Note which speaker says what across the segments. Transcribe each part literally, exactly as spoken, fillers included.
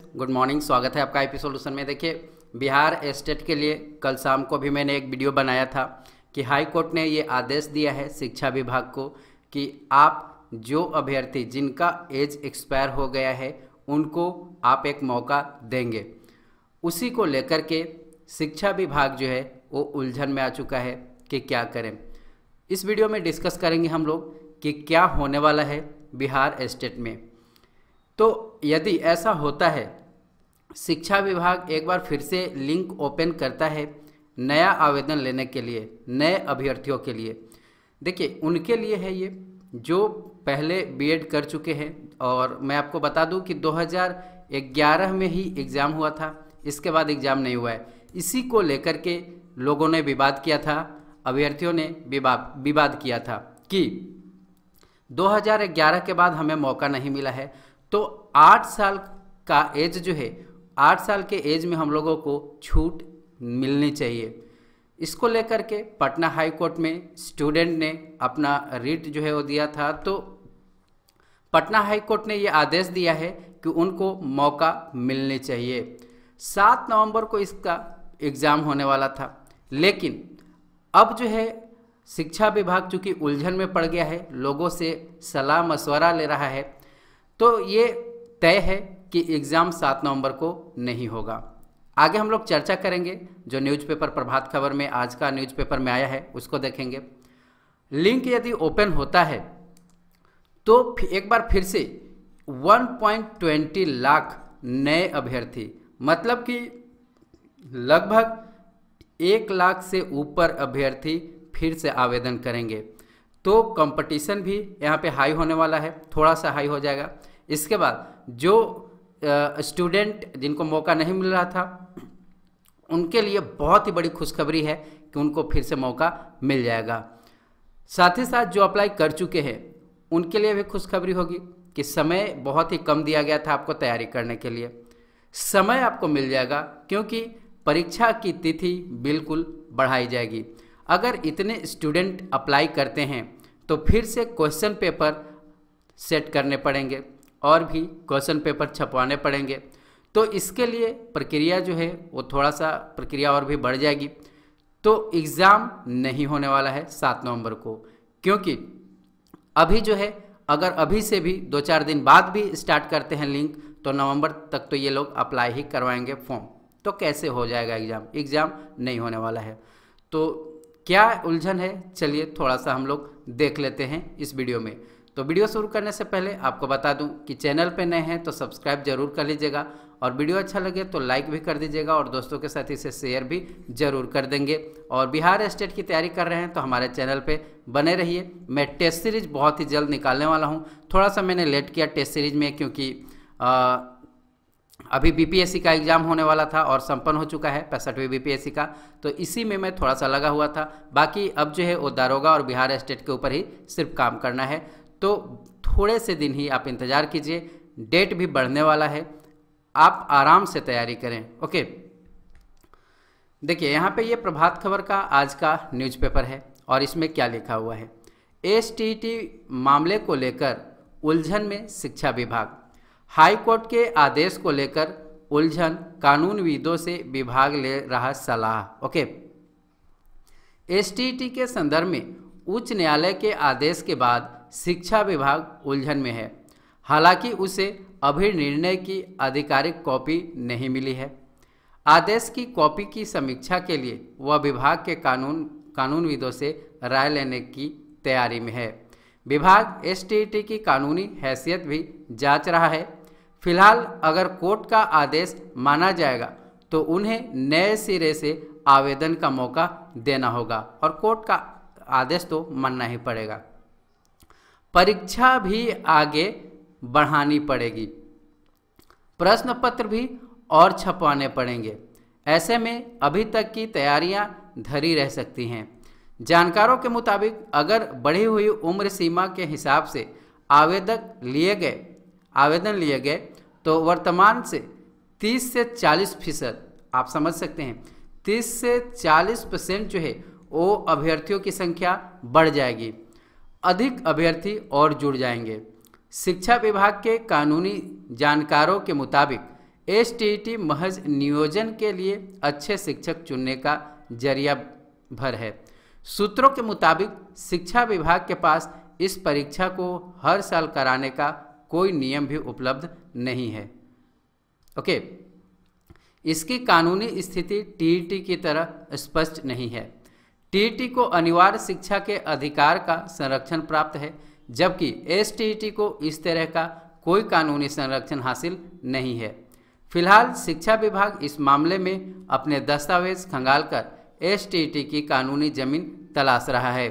Speaker 1: Good morning. स्वागत है आपका आईपी सॉल्यूशन में। देखिए, बिहार स्टेट के लिए कल शाम को भी मैंने एक वीडियो बनाया था कि हाई कोर्ट ने ये आदेश दिया है शिक्षा विभाग को कि आप जो अभ्यर्थी जिनका एज एक्सपायर हो गया है उनको आप एक मौका देंगे। उसी को लेकर के शिक्षा विभाग जो है वो उलझन में आ चुका है कि क्या करें। इस वीडियो में डिस्कस करेंगे हम लोग कि क्या होने वाला है बिहार स्टेट में। तो यदि ऐसा होता है, शिक्षा विभाग एक बार फिर से लिंक ओपन करता है नया आवेदन लेने के लिए, नए अभ्यर्थियों के लिए। देखिए, उनके लिए है ये जो पहले बीएड कर चुके हैं। और मैं आपको बता दूं कि दो हज़ार ग्यारह में ही एग्ज़ाम हुआ था, इसके बाद एग्ज़ाम नहीं हुआ है। इसी को लेकर के लोगों ने विवाद किया था, अभ्यर्थियों ने विवाद विवाद किया था कि दो हज़ार ग्यारह के बाद हमें मौका नहीं मिला है। तो आठ साल का एज जो है, आठ साल के एज में हम लोगों को छूट मिलनी चाहिए। इसको लेकर के पटना हाई कोर्ट में स्टूडेंट ने अपना रिट जो है वो दिया था। तो पटना हाई कोर्ट ने ये आदेश दिया है कि उनको मौका मिलने चाहिए। सात नवंबर को इसका एग्ज़ाम होने वाला था, लेकिन अब जो है शिक्षा विभाग चूँकि उलझन में पड़ गया है, लोगों से सलाह मशवरा ले रहा है, तो ये तय है कि एग्ज़ाम सात नवंबर को नहीं होगा। आगे हम लोग चर्चा करेंगे। जो न्यूज़पेपर प्रभात खबर में आज का न्यूज़पेपर में आया है उसको देखेंगे। लिंक यदि ओपन होता है तो एक बार फिर से एक पॉइंट दो शून्य लाख नए अभ्यर्थी, मतलब कि लगभग एक लाख से ऊपर अभ्यर्थी फिर से आवेदन करेंगे। तो कंपटीशन भी यहाँ पे हाई होने वाला है, थोड़ा सा हाई हो जाएगा। इसके बाद जो स्टूडेंट जिनको मौका नहीं मिल रहा था उनके लिए बहुत ही बड़ी खुशखबरी है कि उनको फिर से मौका मिल जाएगा। साथ ही साथ जो अप्लाई कर चुके हैं उनके लिए भी खुशखबरी होगी कि समय बहुत ही कम दिया गया था आपको तैयारी करने के लिए। समय आपको मिल जाएगा क्योंकि परीक्षा की तिथि बिल्कुल बढ़ाई जाएगी। अगर इतने स्टूडेंट अप्लाई करते हैं तो फिर से क्वेश्चन पेपर सेट करने पड़ेंगे और भी क्वेश्चन पेपर छपवाने पड़ेंगे। तो इसके लिए प्रक्रिया जो है वो थोड़ा सा प्रक्रिया और भी बढ़ जाएगी। तो एग्ज़ाम नहीं होने वाला है सात नवंबर को, क्योंकि अभी जो है अगर अभी से भी दो चार दिन बाद भी स्टार्ट करते हैं लिंक तो नवंबर तक तो ये लोग अप्लाई ही करवाएंगे फॉर्म। तो कैसे हो जाएगा एग्ज़ाम? एग्ज़ाम नहीं होने वाला है। तो क्या उलझन है, चलिए थोड़ा सा हम लोग देख लेते हैं इस वीडियो में। तो वीडियो शुरू करने से पहले आपको बता दूं कि चैनल पे नए हैं तो सब्सक्राइब जरूर कर लीजिएगा और वीडियो अच्छा लगे तो लाइक भी कर दीजिएगा और दोस्तों के साथ इसे शेयर भी जरूर कर देंगे। और बिहार स्टेट की तैयारी कर रहे हैं तो हमारे चैनल पे बने रहिए। मैं टेस्ट सीरीज बहुत ही जल्द निकालने वाला हूँ। थोड़ा सा मैंने लेट किया टेस्ट सीरीज में क्योंकि आ, अभी बीपीएससी का एग्ज़ाम होने वाला था और संपन्न हो चुका है पैंसठवीं बीपीएससी का, तो इसी में मैं थोड़ा सा लगा हुआ था। बाकी अब जो है वो दारोगा और बिहार स्टेट के ऊपर ही सिर्फ काम करना है। तो थोड़े से दिन ही आप इंतज़ार कीजिए, डेट भी बढ़ने वाला है, आप आराम से तैयारी करें। ओके, देखिए यहाँ पे ये प्रभात खबर का आज का न्यूज़पेपर है और इसमें क्या लिखा हुआ है। एसटीईटी मामले को लेकर उलझन में शिक्षा विभाग, हाई कोर्ट के आदेश को लेकर उलझन, कानूनविदों से विभाग ले रहा सलाह। ओके, एसटीईटी के संदर्भ में उच्च न्यायालय के आदेश के बाद शिक्षा विभाग उलझन में है। हालांकि उसे अभी निर्णय की आधिकारिक कॉपी नहीं मिली है। आदेश की कॉपी की समीक्षा के लिए वह विभाग के कानून कानूनविदों से राय लेने की तैयारी में है। विभाग एसटीईटी की कानूनी हैसियत भी जांच रहा है। फिलहाल अगर कोर्ट का आदेश माना जाएगा तो उन्हें नए सिरे से आवेदन का मौका देना होगा और कोर्ट का आदेश तो मानना ही पड़ेगा। परीक्षा भी आगे बढ़ानी पड़ेगी, प्रश्न पत्र भी और छपवाने पड़ेंगे। ऐसे में अभी तक की तैयारियां धरी रह सकती हैं। जानकारों के मुताबिक अगर बढ़ी हुई उम्र सीमा के हिसाब से आवेदक लिए गए आवेदन लिए गए तो वर्तमान से तीस से चालीस फीसद, आप समझ सकते हैं, तीस से चालीस परसेंट जो है वो अभ्यर्थियों की संख्या बढ़ जाएगी। अधिक अभ्यर्थी और जुड़ जाएंगे। शिक्षा विभाग के कानूनी जानकारों के मुताबिक एस टी ई टी महज नियोजन के लिए अच्छे शिक्षक चुनने का जरिया भर है। सूत्रों के मुताबिक शिक्षा विभाग के पास इस परीक्षा को हर साल कराने का कोई नियम भी उपलब्ध नहीं है। ओके, इसकी कानूनी स्थिति टी ई टी की तरह स्पष्ट नहीं है। टी ई टी को अनिवार्य शिक्षा के अधिकार का संरक्षण प्राप्त है, जबकि एस टी ई टी को इस तरह का कोई कानूनी संरक्षण हासिल नहीं है। फिलहाल शिक्षा विभाग इस मामले में अपने दस्तावेज खंगालकर एस टी ई टी की कानूनी जमीन तलाश रहा है।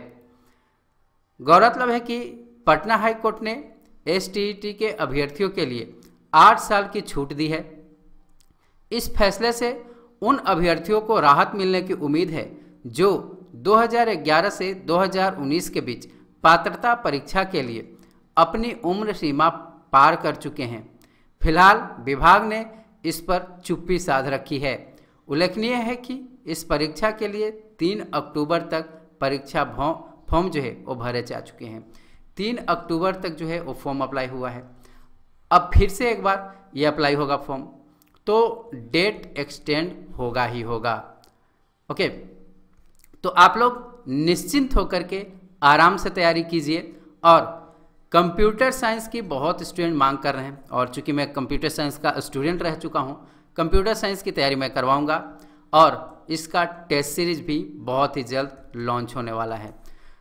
Speaker 1: गौरतलब है कि पटना हाई कोर्ट ने एस टी ई टी के अभ्यर्थियों के लिए आठ साल की छूट दी है। इस फैसले से उन अभ्यर्थियों को राहत मिलने की उम्मीद है जो दो हज़ार ग्यारह से दो हज़ार उन्नीस के बीच पात्रता परीक्षा के लिए अपनी उम्र सीमा पार कर चुके हैं। फिलहाल विभाग ने इस पर चुप्पी साध रखी है। उल्लेखनीय है कि इस परीक्षा के लिए तीन अक्टूबर तक परीक्षा फॉर्म जो है वो भरे जा चुके हैं। तीन अक्टूबर तक जो है वो फॉर्म अप्लाई हुआ है। अब फिर से एक बार ये अप्लाई होगा फॉर्म, तो डेट एक्सटेंड होगा ही होगा। ओके, तो आप लोग निश्चिंत होकर के आराम से तैयारी कीजिए। और कंप्यूटर साइंस की बहुत स्टूडेंट मांग कर रहे हैं, और चूंकि मैं कंप्यूटर साइंस का स्टूडेंट रह चुका हूं, कंप्यूटर साइंस की तैयारी मैं करवाऊंगा और इसका टेस्ट सीरीज भी बहुत ही जल्द लॉन्च होने वाला है।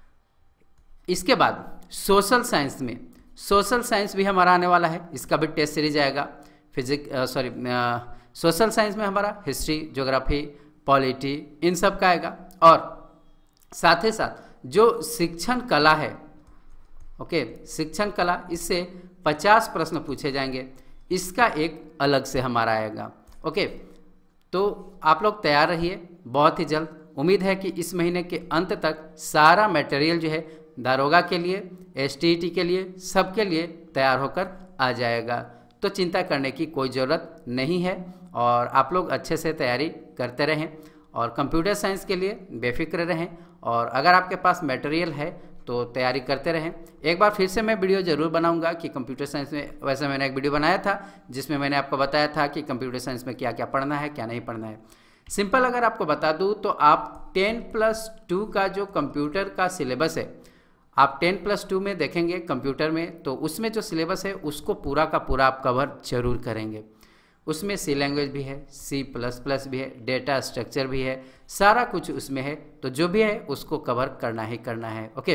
Speaker 1: इसके बाद सोशल साइंस में सोशल साइंस भी हमारा आने वाला है, इसका भी टेस्ट सीरीज आएगा। फिजिक सॉरी सोशल साइंस में हमारा हिस्ट्री, ज्योग्राफी, पॉलिटी, इन सब का आएगा। और साथ ही साथ जो शिक्षण कला है, ओके शिक्षण कला, इससे पचास प्रश्न पूछे जाएंगे, इसका एक अलग से हमारा आएगा। ओके, तो आप लोग तैयार रहिए, बहुत ही जल्द। उम्मीद है कि इस महीने के अंत तक सारा मटेरियल जो है दारोगा के लिए, एस टी ई टी के लिए, सबके लिए तैयार होकर आ जाएगा। तो चिंता करने की कोई ज़रूरत नहीं है और आप लोग अच्छे से तैयारी करते रहें और कंप्यूटर साइंस के लिए बेफिक्र रहें। और अगर आपके पास मटेरियल है तो तैयारी करते रहें। एक बार फिर से मैं वीडियो ज़रूर बनाऊंगा कि कंप्यूटर साइंस में, वैसे मैंने एक वीडियो बनाया था जिसमें मैंने आपको बताया था कि कंप्यूटर साइंस में क्या क्या पढ़ना है, क्या नहीं पढ़ना है। सिंपल अगर आपको बता दूं तो आप टेन प्लस टू का जो कंप्यूटर का सिलेबस है, आप टेन प्लस टू में देखेंगे कंप्यूटर में, तो उसमें जो सिलेबस है उसको पूरा का पूरा आप कवर जरूर करेंगे। उसमें सी लैंग्वेज भी है, सी प्लस प्लस भी है, डेटा स्ट्रक्चर भी है, सारा कुछ उसमें है। तो जो भी है उसको कवर करना ही करना है। ओके,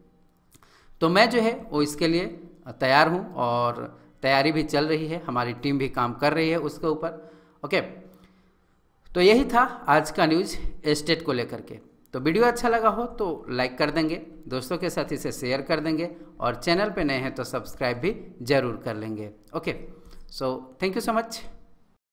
Speaker 1: तो मैं जो है वो इसके लिए तैयार हूँ और तैयारी भी चल रही है, हमारी टीम भी काम कर रही है उसके ऊपर। ओके, तो यही था आज का न्यूज़ एस्टेट को लेकर के। तो वीडियो अच्छा लगा हो तो लाइक कर देंगे, दोस्तों के साथ इसे शेयर कर देंगे और चैनल पे नए हैं तो सब्सक्राइब भी जरूर कर लेंगे। Okay, so thank you so much.